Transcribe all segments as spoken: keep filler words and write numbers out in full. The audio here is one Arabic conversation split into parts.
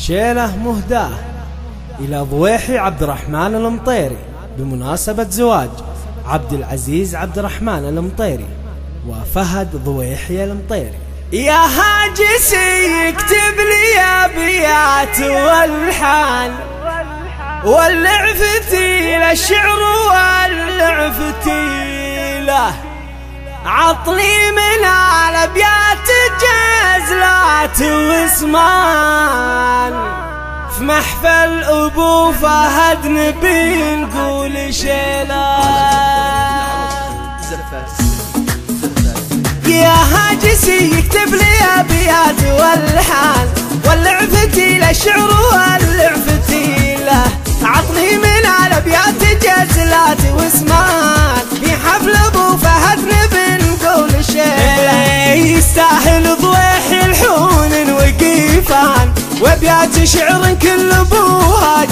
شيله مهداه إلى ضويحي عبد الرحمن المطيري بمناسبة زواج عبد العزيز عبد الرحمن المطيري وفهد ضويحي المطيري. يا هاجسي اكتب لي أبيات والحان واللعفتي للشعر واللعفتي له، عطني من الأبيات جزلات واسمان، في محفل أبو فهد نبي نقول شيله. يا هاجسي اكتب لي أبيات والحان واللعفتي للشعر واللعفتي له، عطني من الأبيات جزلات واسمان، في حفل أبو فهد نبي نقول شيله. يستاهل ضويحي الحون وقيفان وابيات شعر كل ابوها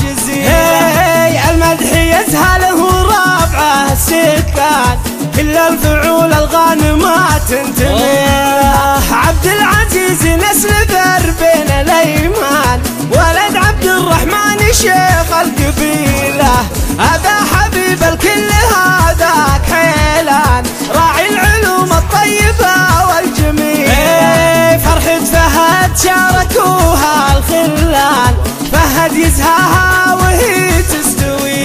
جزيله، المدح يزهله ورابعه السكان، كل الفعول الغانمات تنتمي له. عبد العزيز نسل ذر بين الايمان، ولد عبد الرحمن شيخ القبيله، هذا حبيب الكل هذاك حيلان، راعي العلوم الطيبه والجميله. فرحة فهد شاركوها الخلان، فهد يزهاها وهي تستوي،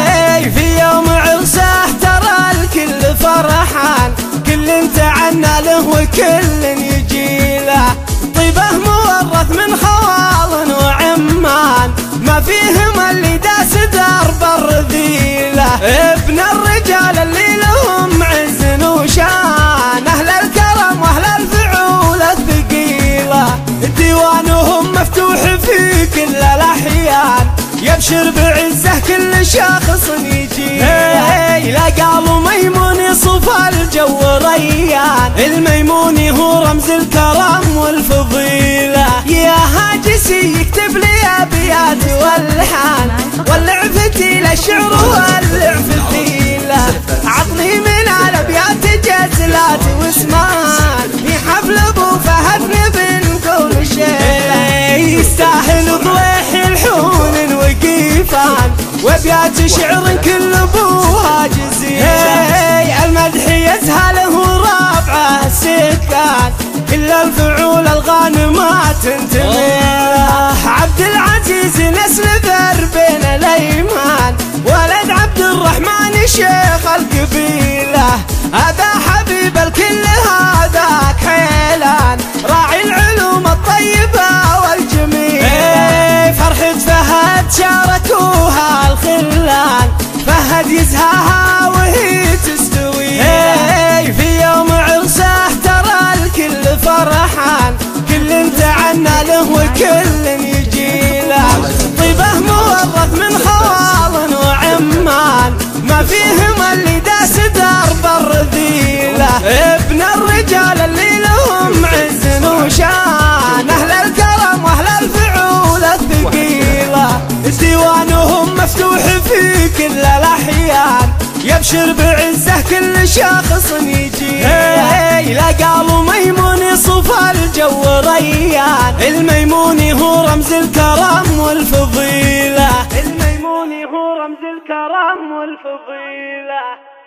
في يوم عرسه ترى الكل فرحان، كل تعنى له وكل يجي له، طيبه مورث من خوال وعمان، ما فيهم اللي داس درب الرذيله، ابن الرجال اللي لهم عز وشان، اهل الكرم واهل الفعول الثقيله، ديوانهم مفتوح في كل الاحيان، يبشر بعزه كل شخص يجي له، قالوا ميمون يصف الجو ريان، الميموني هو رمز الكرم والفضيله. يا هاجسي يكتب لي ابيات والحان واللعفتي للشعر واللعفتي له، عطني من الابيات جزلات واسمان، في حفل ابو فهد نبي نقول شيله. يستاهل ضويحي الحون وقيفان وابيات شعر كل ابوها جزيله، المدح يزهله ورابعه السكان، كل الفعول الغانمات تنتمي له. عبد العزيز نسل ذر بين الايمان، ولد عبد الرحمن شيخ القبيله، هذا حبيب الكل هذاك حيلان، راعي العلوم الطيبه والجميله. فرحة فهد شاركوها الخلان، فهد يزهاها وهي تستوي، في يوم عرسه ترى الكل فرحان، كل تعنى له وكل يجي له، طيبه مورث من خوال وعمان، ما فيهم اللي داس درب الرذيله، ابن الرجال اللي لهم عز وشان، اهل الكرم واهل الفعول الثقيله، ديوانهم مفتوح في كل الاحيان، يبشر بعزه كل شخص يجي له، قالوا ميمون يصف الجو ريان، الميموني هو رمز الكرم والفضيله، الميموني هو رمز الكرم والفضيله.